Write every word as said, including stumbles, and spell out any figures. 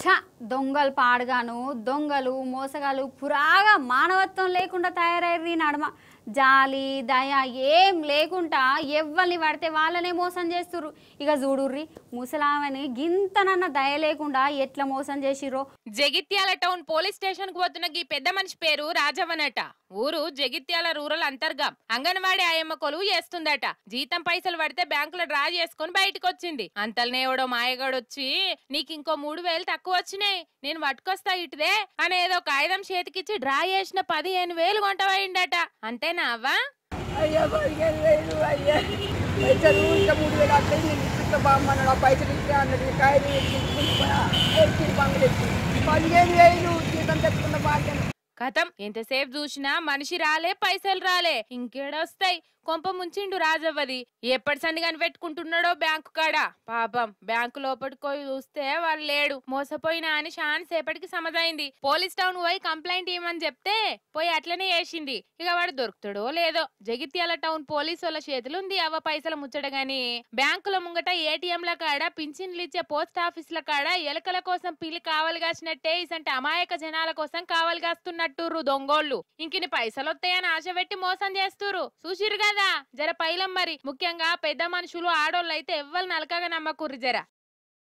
ఛ దొంగలు పాడుగాను దొంగలు మోసగాళ్ళు పురాగా మానవత్వం లేకుండా తయారయ్యి నడమ జాలి దయ ఏం లేకుండా ఎవ్వరిని పడితే వాళ్ళనే మోసం చేస్తుర్రు. ఇక చూడుర్రి ముసలామని గింతనన్న దయ లేకుండా ఎట్లా మోసం చేసిర్రో. జగిత్యాల టౌన్ పోలీస్ స్టేషన్ కు పోతున్న ఈ పెద్ద మనిషి పేరు రాజవనట. ఊరు జగిత్యాల రూరల్ అంతర్గం. అంగన్వాడీ ఆయమ్మ కొలువు చేస్తుందట. జీతం పైసలు పడితే బ్యాంకులో డ్రా చేసుకుని బయటకు వచ్చింది. అంతలనేవడో మాయగాడొచ్చి నీకు ఇంకో మూడు వేలు తక్కువ వచ్చినాయి, నేను పట్టుకొస్తా ఇటుదే అనేదో కాగితం చేతికిచ్చి డ్రా చేసిన పదిహేను వేలు కొంటపోయిండట. అంతేనా అవ్వా? అయ్యా పదిహేను వేలు అయ్యా పైసలు ఇంకా మూడు వేలు అట్లా నేను ఇట్లా బామ్మన్నాడు. ఆ పైసలు ఇచ్చా అన్నది కాయలు బంగులు పదిహేను వేలు జీతం తెచ్చుకున్న భాగ్యం. కథం ఎంతసేపు చూసినా మనిషి రాలే, పైసలు రాలే, ఇంకేడొస్తాయి. కొంప ముంచిండు రాజవ్వది. ఎప్పటి సంది కనిపెట్టుకుంటున్నాడో బ్యాంకు కాడ. పాపం బ్యాంకు లోపలికి పోయి చూస్తే వాళ్ళు లేడు. మోసపోయినా అని షాన్ సేపటికి సమజైంది. పోలీస్ టౌన్ పోయి కంప్లైంట్ ఇవ్వమని చెప్తే పోయి అట్లనే వేసింది. ఇక వాడు దొరుకుతాడో లేదో. జగిత్యాల టౌన్ పోలీసు వాళ్ళ చేతులుంది అవ్వ పైసలు ముచ్చట గాని బ్యాంకుల ముంగట ఏటీఎంల కాడ పింఛన్లు ఇచ్చే పోస్ట్ ఆఫీసుల కాడ ఎలకల కోసం పిల్లి కావలి కాసినట్టే ఇసంటే అమాయక జనాల కోసం కావలి కాస్తున్నట్టుర్రు దొంగోళ్ళు. ఇంకిని పైసలు వస్తాయని ఆశ పెట్టి మోసం చేస్తుర్రు. చూసిరు కదా జర పైలం. మరి ముఖ్యంగా పెద్ద మనుషులు ఆడోళ్ళు అయితే ఎవ్వరు నలకగా నమ్మకుర్రి జర.